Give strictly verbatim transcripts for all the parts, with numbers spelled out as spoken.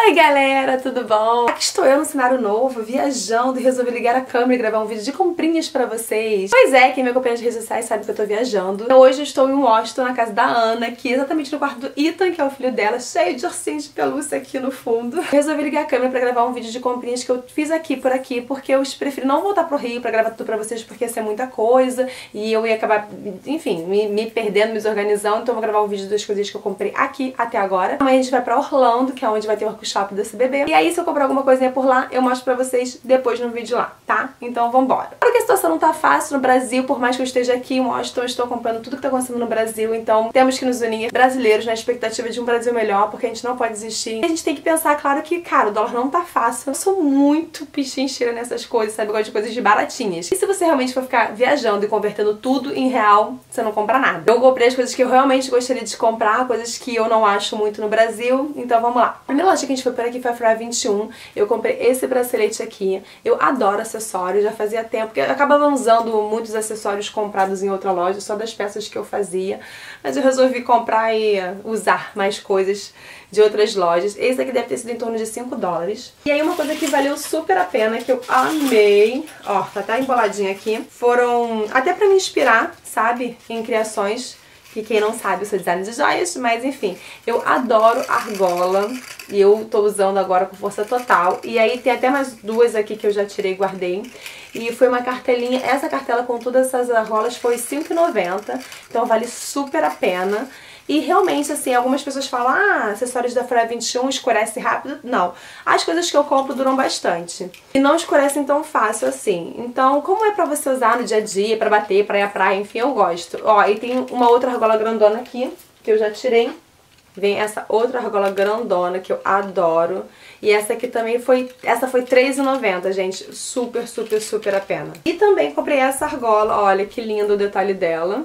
Oi galera, tudo bom? Aqui estou eu no cenário novo, viajando e resolvi ligar a câmera e gravar um vídeo de comprinhas pra vocês. Pois é, quem me acompanha nas redes sociais sabe que eu tô viajando. Então, hoje eu estou em Washington, na casa da Ana, aqui exatamente no quarto do Ethan, que é o filho dela, cheio de ursinhos de pelúcia aqui no fundo. Eu resolvi ligar a câmera pra gravar um vídeo de comprinhas que eu fiz aqui por aqui, porque eu preferi não voltar pro Rio pra gravar tudo pra vocês, porque ia ser muita coisa e eu ia acabar, enfim, me, me perdendo, me desorganizando. Então eu vou gravar um vídeo das coisas que eu comprei aqui até agora. Amanhã a gente vai pra Orlando, que é onde vai ter o workshop desse bebê. E aí, se eu comprar alguma coisinha por lá, eu mostro pra vocês depois no vídeo lá, tá? Então vambora. Porque a situação não tá fácil no Brasil, por mais que eu esteja aqui em Washington, eu estou acompanhando tudo que tá acontecendo no Brasil, então temos que nos unir, brasileiros, na expectativa de um Brasil melhor, porque a gente não pode desistir. E a gente tem que pensar, claro que, cara, o dólar não tá fácil. Eu sou muito pichincheira nessas coisas, sabe? Eu gosto de coisas de baratinhas. E se você realmente for ficar viajando e convertendo tudo em real, você não compra nada. Eu comprei as coisas que eu realmente gostaria de comprar, coisas que eu não acho muito no Brasil, então vamos lá. A primeira loja que a gente foi por aqui foi a Forever vinte e um. Eu comprei esse bracelete aqui. Eu adoro acessórios, já fazia tempo, porque eu acabava usando muitos acessórios comprados em outra loja, só das peças que eu fazia. Mas eu resolvi comprar e usar mais coisas de outras lojas. Esse aqui deve ter sido em torno de cinco dólares. E aí uma coisa que valeu super a pena, que eu amei, ó, tá até emboladinha aqui, foram até pra me inspirar, sabe, em criações. Que quem não sabe, eu sou designer de joias, mas enfim, eu adoro argola e eu tô usando agora com força total. E aí tem até mais duas aqui que eu já tirei e guardei. E foi uma cartelinha, essa cartela com todas essas argolas foi cinco e noventa, então vale super a pena. E realmente, assim, algumas pessoas falam, ah, acessórios da Forever vinte e um escurece rápido. Não, as coisas que eu compro duram bastante. E não escurecem tão fácil assim. Então, como é pra você usar no dia a dia, pra bater, pra ir à praia, enfim, eu gosto. Ó, e tem uma outra argola grandona aqui, que eu já tirei. Vem essa outra argola grandona, que eu adoro. E essa aqui também foi, essa foi três e noventa, gente. Super, super, super a pena. E também comprei essa argola, olha que lindo o detalhe dela.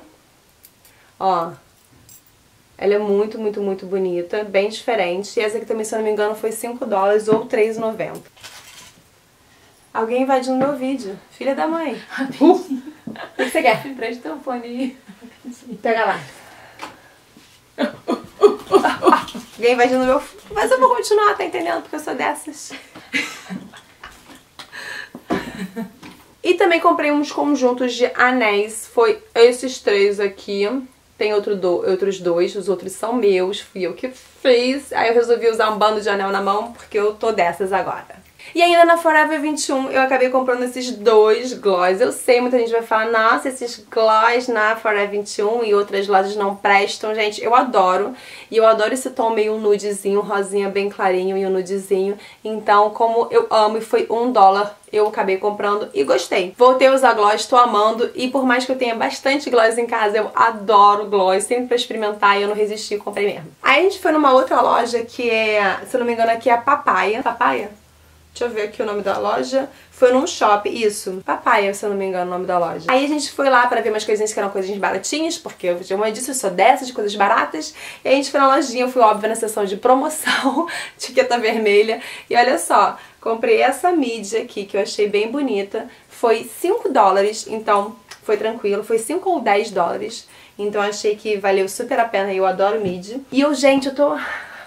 Ó. Ela é muito, muito, muito bonita, bem diferente. E essa aqui também, se eu não me engano, foi cinco dólares ou três e noventa. Alguém invadiu meu vídeo. Filha da mãe. Uh, o que você quer? Me presta teu fone aí. Pega lá. Alguém invadiu no meu... Mas eu vou continuar, tá entendendo? Porque eu sou dessas. E também comprei uns conjuntos de anéis. Foi esses três aqui. Tem outro do, outros dois, os outros são meus, fui eu que fiz. Aí eu resolvi usar um bando de anel na mão, porque eu tô dessas agora. E ainda na Forever vinte e um eu acabei comprando esses dois gloss. Eu sei, muita gente vai falar, nossa, esses gloss na Forever vinte e um e outras lojas não prestam. Gente, eu adoro. E eu adoro esse tom meio nudezinho, rosinha bem clarinho e um nudezinho. Então, como eu amo e foi um dólar, eu acabei comprando e gostei. Voltei a usar gloss, tô amando. E por mais que eu tenha bastante gloss em casa, eu adoro gloss, sempre pra experimentar e eu não resisti e comprei mesmo. Aí a gente foi numa outra loja que é, se eu não me engano, aqui é a Papaya. Papaya? Deixa eu ver aqui o nome da loja. Foi num shopping, isso. Papaya, se eu não me engano, o nome da loja. Aí a gente foi lá pra ver umas coisinhas que eram coisinhas baratinhas, porque eu, como eu disse, eu sou dessas, de coisas baratas. E aí a gente foi na lojinha, eu fui, óbvio, na seção de promoção, etiqueta vermelha. E olha só, comprei essa midi aqui, que eu achei bem bonita. Foi cinco dólares, então foi tranquilo. Foi cinco ou dez dólares. Então achei que valeu super a pena, eu adoro midi. E eu, gente, eu tô...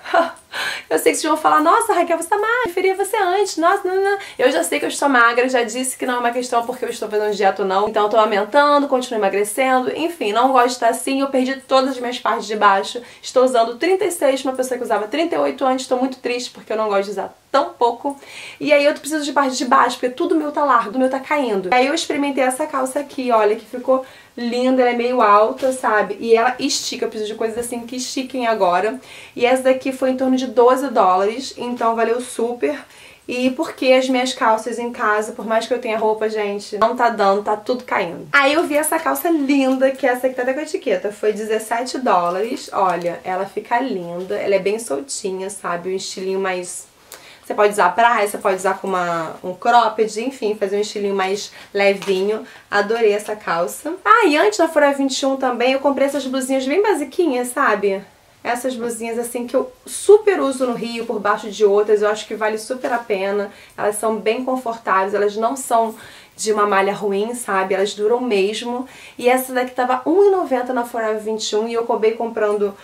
Eu sei que vocês vão falar, nossa, Raquel, você tá magra, eu preferia você antes, nossa, não, não. Eu já sei que eu estou magra, já disse que não é uma questão porque eu estou fazendo dieta ou não. Então eu tô aumentando, continuo emagrecendo, enfim, não gosto de estar assim. Eu perdi todas as minhas partes de baixo. Estou usando trinta e seis, uma pessoa que usava trinta e oito antes. Estou muito triste porque eu não gosto de usar tão pouco. E aí eu preciso de parte de baixo, porque tudo meu tá largo, tudo meu tá caindo. E aí eu experimentei essa calça aqui, olha, que ficou linda, ela é meio alta, sabe? E ela estica, eu preciso de coisas assim que estiquem agora. E essa daqui foi em torno de doze dólares, então valeu super. E porque as minhas calças em casa, por mais que eu tenha roupa, gente, não tá dando, tá tudo caindo. Aí eu vi essa calça linda, que essa aqui tá até com a etiqueta, foi dezessete dólares. Olha, ela fica linda, ela é bem soltinha, sabe? Um estilinho mais... Você pode usar praia, você pode usar com uma, um cropped, enfim, fazer um estilinho mais levinho. Adorei essa calça. Ah, e antes da Forever vinte e um também eu comprei essas blusinhas bem basiquinhas, sabe? Essas blusinhas assim que eu super uso no Rio, por baixo de outras, eu acho que vale super a pena. Elas são bem confortáveis, elas não são de uma malha ruim, sabe? Elas duram mesmo. E essa daqui tava um e noventa na Forever vinte e um e eu acabei comprando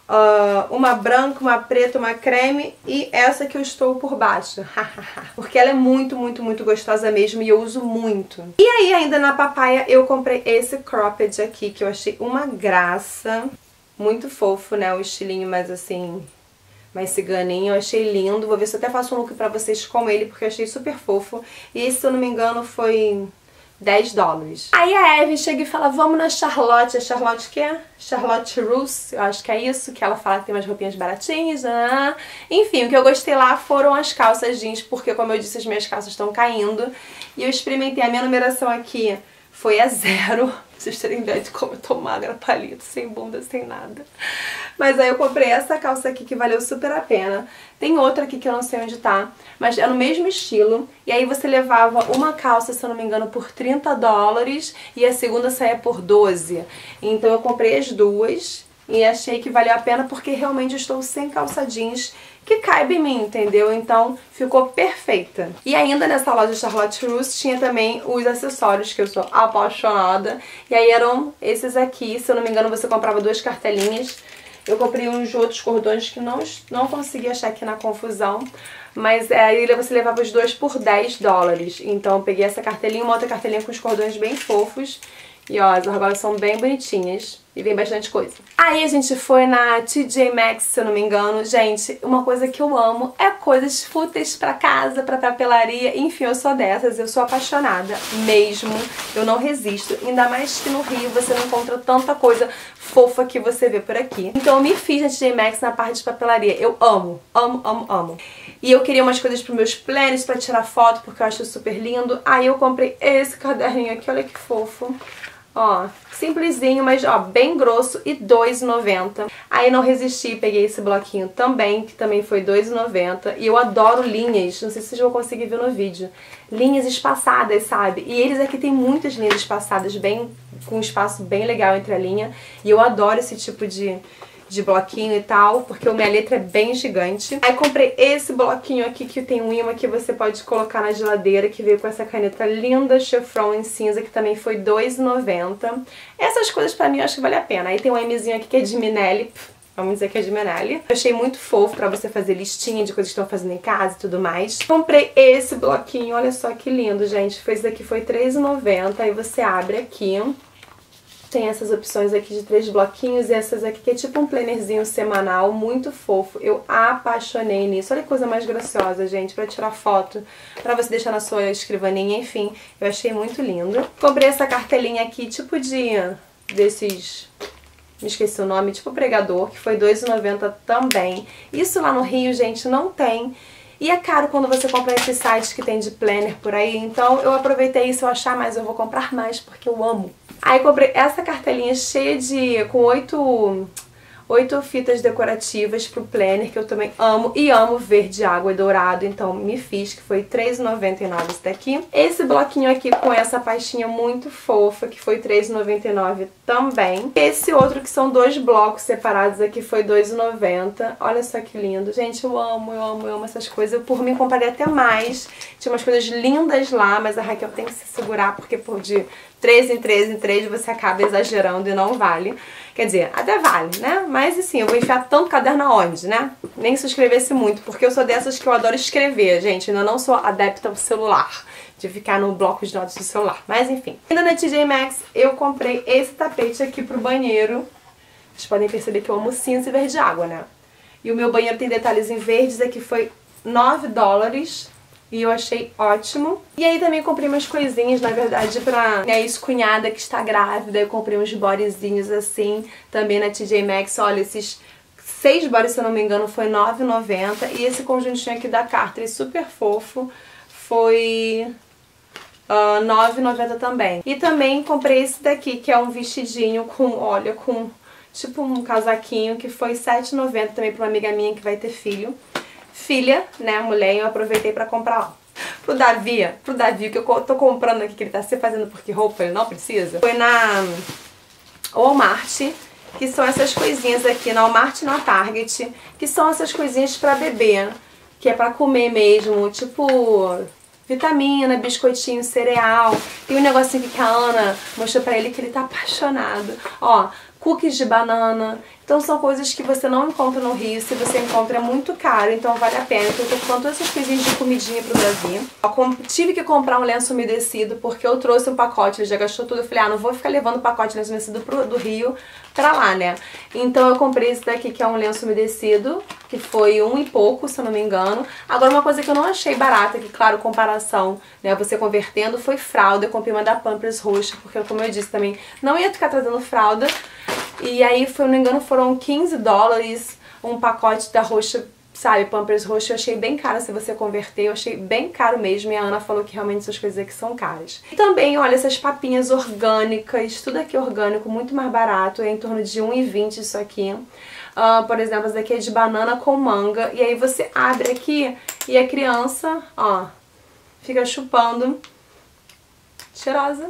Uh, uma branca, uma preta, uma creme e essa que eu estou por baixo. Porque ela é muito, muito, muito gostosa mesmo e eu uso muito. E aí, ainda na Papaya, eu comprei esse cropped aqui, que eu achei uma graça. Muito fofo, né? O estilinho mais assim, mais ciganinho. Eu achei lindo. Vou ver se eu até faço um look pra vocês com ele, porque eu achei super fofo. E esse, se eu não me engano, foi dez dólares. Aí a Eve chega e fala, vamos na Charlotte. A Charlotte o quê? Charlotte Russe, eu acho que é isso, que ela fala que tem umas roupinhas baratinhas, né? Enfim, o que eu gostei lá foram as calças jeans, porque como eu disse, as minhas calças estão caindo. E eu experimentei, a minha numeração aqui foi a zero. Pra vocês terem ideia de como eu tô magra, palito, sem bunda, sem nada. Mas aí eu comprei essa calça aqui que valeu super a pena. Tem outra aqui que eu não sei onde tá, mas é no mesmo estilo. E aí você levava uma calça, se eu não me engano, por trinta dólares e a segunda saía por doze. Então eu comprei as duas e achei que valeu a pena porque realmente eu estou sem calça jeans que caiba em mim, entendeu? Então ficou perfeita. E ainda nessa loja Charlotte Russe tinha também os acessórios que eu sou apaixonada. E aí eram esses aqui, se eu não me engano você comprava duas cartelinhas. Eu comprei uns outros cordões que não, não consegui achar aqui na confusão. Mas aí você levava os dois por dez dólares. Então eu peguei essa cartelinha, uma outra cartelinha com os cordões bem fofos. E ó, as argolas são bem bonitinhas. E vem bastante coisa. Aí a gente foi na T J Maxx, se eu não me engano. Gente, uma coisa que eu amo é coisas fúteis pra casa, pra papelaria. Enfim, eu sou dessas, eu sou apaixonada mesmo. Eu não resisto. Ainda mais que no Rio você não encontra tanta coisa fofa que você vê por aqui. Então eu me fiz na T J Maxx na parte de papelaria. Eu amo, amo, amo, amo. E eu queria umas coisas pros meus planners pra tirar foto, porque eu acho super lindo. Aí eu comprei esse caderninho aqui, olha que fofo. Ó, simplesinho, mas ó, bem grosso e dois reais e noventa centavos. Aí não resisti, peguei esse bloquinho também, que também foi dois reais e noventa centavos. E eu adoro linhas, não sei se vocês vão conseguir ver no vídeo. Linhas espaçadas, sabe? E eles aqui tem muitas linhas espaçadas, bem, com um espaço bem legal entre a linha. E eu adoro esse tipo de... de bloquinho e tal, porque a minha letra é bem gigante. Aí comprei esse bloquinho aqui que tem um imã que você pode colocar na geladeira, que veio com essa caneta linda, chevron em cinza, que também foi dois reais e noventa centavos. Essas coisas pra mim eu acho que vale a pena. Aí tem um Mzinho aqui que é de Minelli, vamos dizer que é de Minelli. Eu achei muito fofo pra você fazer listinha de coisas que estão fazendo em casa e tudo mais. Comprei esse bloquinho, olha só que lindo, gente. Esse daqui foi três reais e noventa centavos. Aí você abre aqui. Tem essas opções aqui de três bloquinhos e essas aqui que é tipo um plannerzinho semanal, muito fofo. Eu apaixonei nisso. Olha que coisa mais graciosa, gente, pra tirar foto, pra você deixar na sua escrivaninha, enfim. Eu achei muito lindo. Comprei essa cartelinha aqui, tipo de... desses... me esqueci o nome, tipo pregador, que foi dois reais e noventa centavos também. Isso lá no Rio, gente, não tem. E é caro quando você compra esses sites que tem de planner por aí, então eu aproveitei isso, eu achar mais, eu vou comprar mais, porque eu amo. Aí comprei essa cartelinha cheia de... com oito... oito fitas decorativas pro planner, que eu também amo. E amo verde, água e dourado, então me fiz, que foi três reais e noventa e nove centavos esse daqui. Esse bloquinho aqui com essa pastinha muito fofa, que foi três reais e noventa e nove centavos também. Esse outro que são dois blocos separados aqui foi dois reais e noventa centavos. Olha só que lindo. Gente, eu amo, eu amo, eu amo essas coisas. Eu, por mim, comprei até mais. Tinha umas coisas lindas lá, mas a Raquel tem que se segurar, porque por de três em três em três você acaba exagerando e não vale. Quer dizer, até vale, né? Mas assim, eu vou enfiar tanto caderno aonde, né? Nem se eu escrevesse muito, porque eu sou dessas que eu adoro escrever, gente. Eu ainda não sou adepta ao celular, de ficar no bloco de notas do celular. Mas enfim. Ainda na T J Maxx, eu comprei esse tapete aqui pro banheiro. Vocês podem perceber que eu amo cinza e verde água, né? E o meu banheiro tem detalhes em verdes, aqui foi nove dólares. E eu achei ótimo. E aí também comprei umas coisinhas, na verdade, pra minha ex-cunhada que está grávida. Eu comprei uns bodyzinhos assim, também na T J Maxx. Olha, esses seis bodies, se eu não me engano, foi nove reais e noventa centavos. E esse conjuntinho aqui da Carter, super fofo, foi uh, nove reais e noventa centavos também. E também comprei esse daqui, que é um vestidinho com, olha, com tipo um casaquinho, que foi sete reais e noventa centavos também pra uma amiga minha que vai ter filho. Filha, né, mulher, e eu aproveitei pra comprar, ó. Pro Davi, pro Davi, que eu tô comprando aqui, que ele tá se fazendo porque roupa ele não precisa. Foi na Walmart, que são essas coisinhas aqui, na Walmart e na Target, que são essas coisinhas pra bebê, que é pra comer mesmo, tipo vitamina, biscoitinho, cereal. Tem um negocinho aqui que a Ana mostrou pra ele que ele tá apaixonado. Ó, cookies de banana. Então são coisas que você não encontra no Rio, se você encontra é muito caro, então vale a pena. Então eu tô comprando todas essas coisinhas de comidinha pro Davi. Eu tive que comprar um lenço umedecido porque eu trouxe um pacote, ele já gastou tudo. Eu falei, ah, não vou ficar levando o pacote de lenço umedecido pro, do Rio pra lá, né? Então eu comprei esse daqui que é um lenço umedecido, que foi um e pouco, se eu não me engano. Agora uma coisa que eu não achei barata, que claro, comparação, né, você convertendo, foi fralda. Eu comprei uma da Pampers roxa, porque como eu disse também, não ia ficar trazendo fralda. E aí, se eu não me engano, foram quinze dólares um pacote da roxa, sabe, Pampers roxa. Eu achei bem caro se você converter, eu achei bem caro mesmo. E a Ana falou que realmente essas coisas aqui são caras. E também, olha, essas papinhas orgânicas, tudo aqui orgânico, muito mais barato, é em torno de um e vinte isso aqui. Uh, por exemplo, essa daqui é de banana com manga. E aí você abre aqui e a criança, ó, fica chupando. Cheirosa.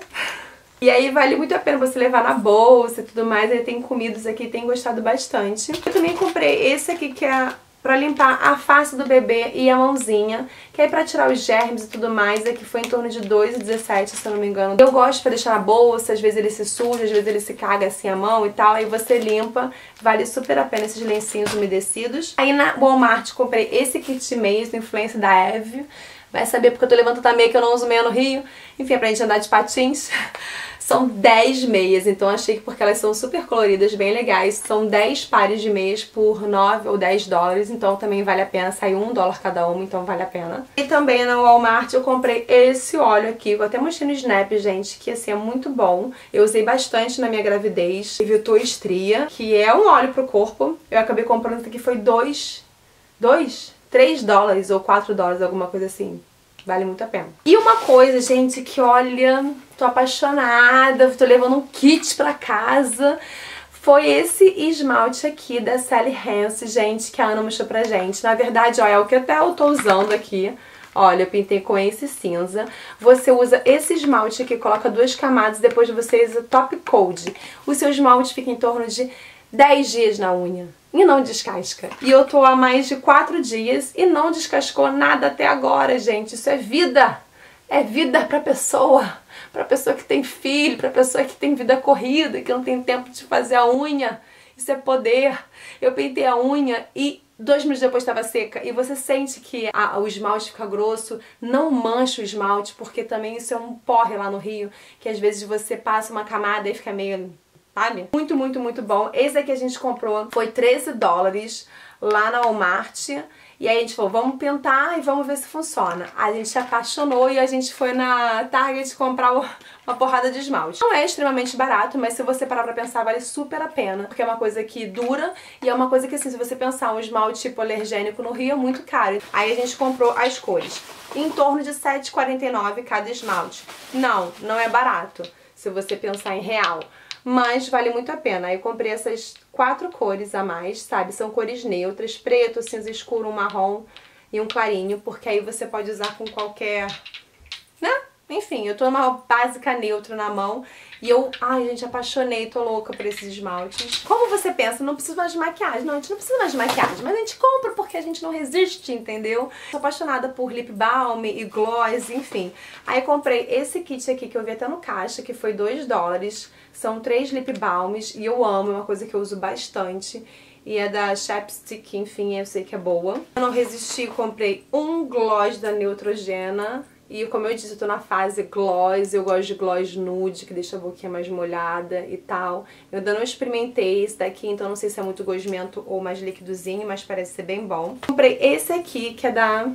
E aí vale muito a pena você levar na bolsa e tudo mais. Ele tem comidas aqui, tem gostado bastante. Eu também comprei esse aqui que é pra limpar a face do bebê e a mãozinha, que é pra tirar os germes e tudo mais. Aqui foi em torno de dois e dezessete, se eu não me engano. Eu gosto pra deixar na bolsa, às vezes ele se suja, às vezes ele se caga assim a mão e tal. Aí você limpa, vale super a pena esses lencinhos umedecidos. Aí na Walmart comprei esse kit de meias do Influência da Eve. Vai saber porque eu tô levando tanta meia que eu não uso meia no Rio. Enfim, é pra gente andar de patins. São dez meias, então achei que porque elas são super coloridas, bem legais. São dez pares de meias por nove ou dez dólares, então também vale a pena. Saiu um dólar cada uma, então vale a pena. E também na Walmart eu comprei esse óleo aqui, eu até mostrei no Snap, gente, que assim é muito bom. Eu usei bastante na minha gravidez. Evitou estria, que é um óleo pro corpo. Eu acabei comprando isso aqui, foi dois... dois? três dólares ou quatro dólares, alguma coisa assim. Vale muito a pena. E uma coisa, gente, que olha, tô apaixonada, tô levando um kit pra casa. Foi esse esmalte aqui da Sally Hansen, gente, que a Ana mostrou pra gente. Na verdade, ó, é o que até eu tô usando aqui. Olha, eu pintei com esse cinza. Você usa esse esmalte aqui, coloca duas camadas, depois você usa top coat. O seu esmalte fica em torno de dez dias na unha. E não descasca. E eu tô há mais de quatro dias e não descascou nada até agora, gente. Isso é vida. É vida pra pessoa. Pra pessoa que tem filho, pra pessoa que tem vida corrida, que não tem tempo de fazer a unha. Isso é poder. Eu pintei a unha e dois minutos depois estava seca. E você sente que a, o esmalte fica grosso. Não mancha o esmalte, porque também isso é um porre lá no Rio. Que às vezes você passa uma camada e fica meio... sabe? Muito, muito, muito bom. Esse aqui a gente comprou, foi treze dólares lá na Walmart. E aí a gente falou, vamos pintar e vamos ver se funciona. A gente se apaixonou e a gente foi na Target comprar uma porrada de esmalte. Não é extremamente barato, mas se você parar pra pensar, vale super a pena. Porque é uma coisa que dura e é uma coisa que, assim, se você pensar um esmalte tipo alergênico no Rio é muito caro. Aí a gente comprou as cores. Em torno de sete reais e quarenta e nove centavos cada esmalte. Não, não é barato, se você pensar em real. Mas vale muito a pena. Aí eu comprei essas quatro cores a mais, sabe? São cores neutras, preto, cinza escuro, um marrom e um clarinho, porque aí você pode usar com qualquer... né? Enfim, eu tô numa básica neutra na mão e eu, ai gente, apaixonei, tô louca por esses esmaltes. Como você pensa, não precisa mais de maquiagem. Não, a gente não precisa mais de maquiagem, mas a gente compra porque a gente não resiste, entendeu? Tô apaixonada por lip balm e gloss, enfim. Aí comprei esse kit aqui que eu vi até no caixa, que foi dois dólares. São três lip balms e eu amo, é uma coisa que eu uso bastante. E é da Chapstick, enfim, eu sei que é boa. Eu não resisti, comprei um gloss da Neutrogena. E como eu disse, eu tô na fase gloss, eu gosto de gloss nude, que deixa a boquinha mais molhada e tal. Eu ainda não experimentei esse daqui, então não sei se é muito gosmento ou mais liquidozinho, mas parece ser bem bom. Comprei esse aqui, que é da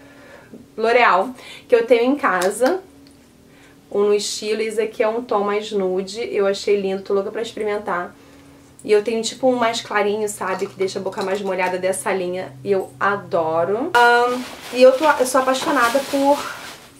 L'Oreal, que eu tenho em casa. Um no estilo, esse aqui é um tom mais nude, eu achei lindo, tô louca pra experimentar. E eu tenho tipo um mais clarinho, sabe, que deixa a boca mais molhada dessa linha, e eu adoro. Um, e eu, tô, eu sou apaixonada por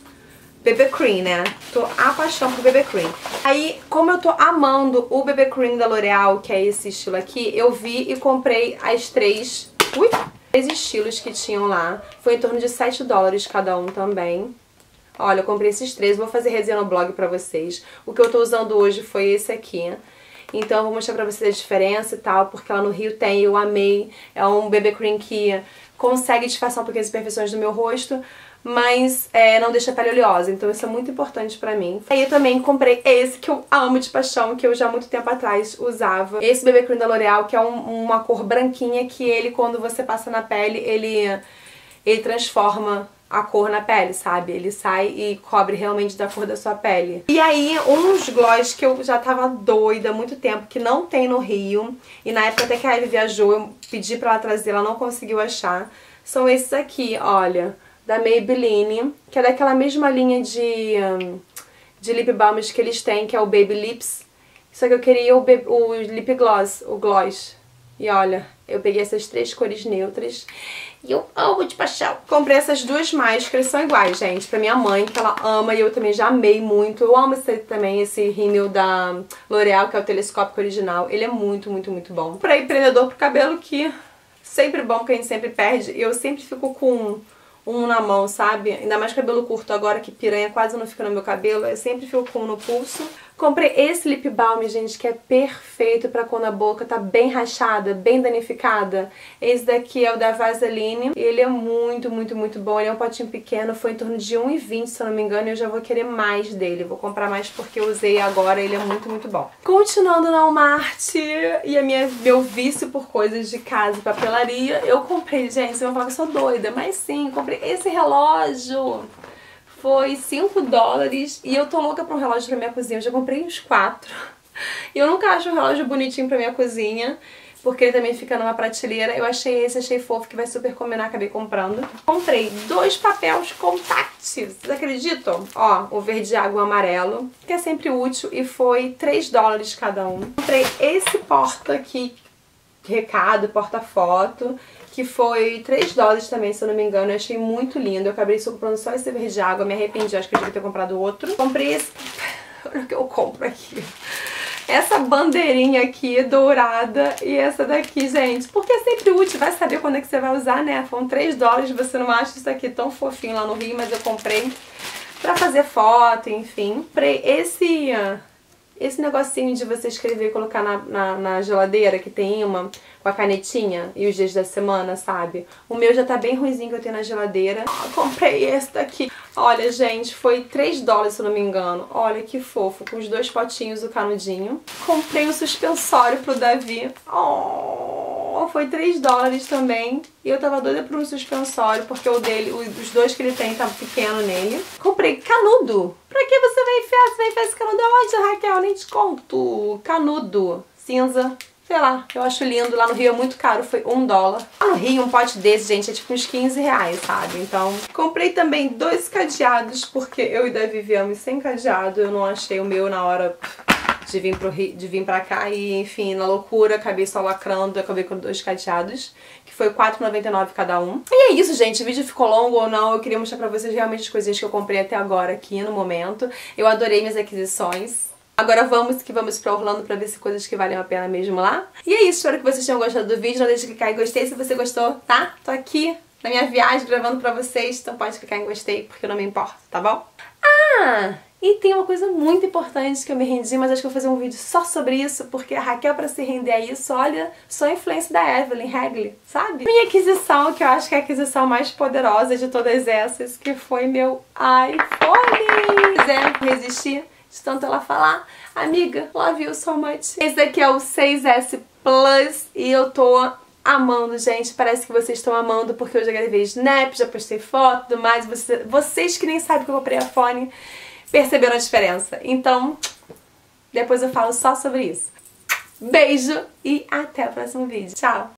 B B Cream, né? Tô apaixonada por B B Cream. Aí, como eu tô amando o B B Cream da L'Oreal, que é esse estilo aqui, eu vi e comprei as três, ui, três estilos que tinham lá. Foi em torno de sete dólares cada um também. Olha, eu comprei esses três, vou fazer resenha no blog pra vocês. O que eu tô usando hoje foi esse aqui. Então eu vou mostrar pra vocês a diferença e tal, porque lá no Rio tem, eu amei. É um B B Cream que consegue disfarçar um pouquinho as imperfeições do meu rosto, mas é, não deixa a pele oleosa, então isso é muito importante pra mim. Aí eu também comprei esse que eu amo de paixão, que eu já há muito tempo atrás usava. Esse B B Cream da L'Oreal, que é um, uma cor branquinha, que ele, quando você passa na pele, ele, ele transforma a cor na pele, sabe? Ele sai e cobre realmente da cor da sua pele. E aí, uns gloss que eu já tava doida há muito tempo, que não tem no Rio, e na época até que a Ivy viajou, eu pedi pra ela trazer, ela não conseguiu achar, são esses aqui, olha, da Maybelline, que é daquela mesma linha de, um, de lip balms que eles têm, que é o Baby Lips. Só que eu queria o, o lip gloss, o gloss. E olha, eu peguei essas três cores neutras e eu amo de paixão. Comprei essas duas máscaras, são iguais, gente, pra minha mãe, que ela ama e eu também já amei muito. Eu amo esse também, esse rímel da L'Oreal, que é o telescópico original. Ele é muito, muito, muito bom. Comprei prendedor pro cabelo, que sempre bom, porque a gente sempre perde. E eu sempre fico com um na mão, sabe? Ainda mais cabelo curto agora, que piranha quase não fica no meu cabelo. Eu sempre fico com um no pulso. Comprei esse lip balm, gente, que é perfeito pra quando a boca tá bem rachada, bem danificada. Esse daqui é o da Vaseline. Ele é muito, muito, muito bom. Ele é um potinho pequeno, foi em torno de um e vinte, se eu não me engano, e eu já vou querer mais dele. Vou comprar mais porque eu usei agora, ele é muito, muito bom. Continuando na Walmart e a minha, meu vício por coisas de casa e papelaria, eu comprei, gente, vocês vão falar que eu sou doida, mas sim, comprei esse relógio. Foi cinco dólares e eu tô louca pra um relógio pra minha cozinha. Eu já comprei uns quatro. E eu nunca acho um relógio bonitinho pra minha cozinha, porque ele também fica numa prateleira. Eu achei esse, achei fofo, que vai super combinar, acabei comprando. Comprei dois papéis compact, vocês acreditam? Ó, o verde água e o amarelo, que é sempre útil, e foi três dólares cada um. Comprei esse porta aqui, recado, porta-foto, que foi três dólares também, se eu não me engano. Eu achei muito lindo. Eu acabei só comprando só esse verde água, me arrependi, acho que eu devia ter comprado outro. Comprei esse... Olha o que eu compro aqui. Essa bandeirinha aqui, dourada, e essa daqui, gente, porque é sempre útil, vai saber quando é que você vai usar, né? Foram três dólares, você não acha isso aqui tão fofinho lá no Rio, mas eu comprei pra fazer foto, enfim. Comprei esse... Esse negocinho de você escrever e colocar na, na, na geladeira, que tem uma com a canetinha e os dias da semana, sabe? O meu já tá bem ruimzinho, que eu tenho na geladeira. Eu comprei esse daqui. Olha, gente, foi três dólares, se eu não me engano. Olha que fofo, com os dois potinhos, o canudinho. Comprei um suspensório pro Davi. Oh, foi três dólares também. E eu tava doida por um suspensório, porque o dele, os dois que ele tem tá pequeno nele. Comprei canudo. Pra que você vai enfiar? Você vai enfiar esse canudo aonde, Raquel? Nem te conto. Canudo cinza. Sei lá, eu acho lindo. Lá no Rio é muito caro, foi um dólar. Lá no Rio, um pote desse, gente, é tipo uns quinze reais, sabe? Então, comprei também dois cadeados, porque eu e Davi viemos sem cadeado. Eu não achei o meu na hora de vir, pro Rio, de vir pra cá e, enfim, na loucura, acabei só lacrando, acabei com dois cadeados, que foi quatro reais e noventa e nove centavos cada um. E é isso, gente. O vídeo ficou longo ou não, eu queria mostrar pra vocês realmente as coisinhas que eu comprei até agora aqui no momento. Eu adorei minhas aquisições. Agora vamos que vamos pra Orlando pra ver se coisas que valem a pena mesmo lá. E é isso, espero que vocês tenham gostado do vídeo. Não deixe de clicar em gostei se você gostou, tá? Tô aqui na minha viagem gravando pra vocês, então pode clicar em gostei porque eu não me importo, tá bom? Ah! E tem uma coisa muito importante que eu me rendi, mas acho que eu vou fazer um vídeo só sobre isso, porque a Raquel, pra se render a isso, olha, só a influência da Evelyn Hagley, sabe? Minha aquisição, que eu acho que é a aquisição mais poderosa de todas essas, que foi meu iPhone! Quiser resistir de tanto ela falar, amiga, love you so much. Esse daqui é o seis S Plus e eu tô amando, gente. Parece que vocês estão amando, porque eu já gravei snap, já postei foto e tudo mais. Você, vocês que nem sabem que eu comprei iPhone perceberam a diferença. Então, depois eu falo só sobre isso. Beijo e até o próximo vídeo. Tchau!